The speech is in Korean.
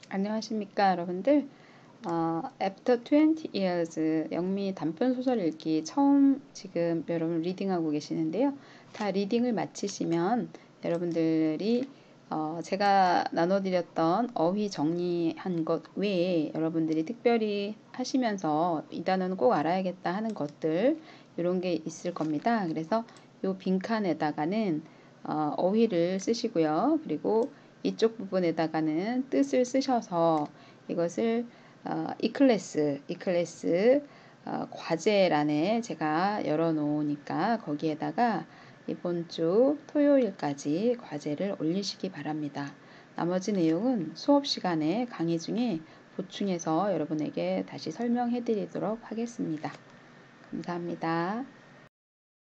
안녕하십니까, 여러분들. After 20 Years 영미 단편 소설 읽기 처음 지금 여러분 리딩하고 계시는데요. 다 리딩을 마치시면 여러분들이 제가 나눠드렸던 어휘 정리한 것 외에 여러분들이 특별히 하시면서 이 단어는 꼭 알아야겠다 하는 것들 이런 게 있을 겁니다. 그래서 이 빈칸에다가는 어휘를 쓰시고요. 그리고 이쪽 부분에다가는 뜻을 쓰셔서 이것을 이클래스 과제란에 제가 열어놓으니까 거기에다가 이번 주 토요일까지 과제를 올리시기 바랍니다. 나머지 내용은 수업 시간에 강의 중에 보충해서 여러분에게 다시 설명해 드리도록 하겠습니다. 감사합니다.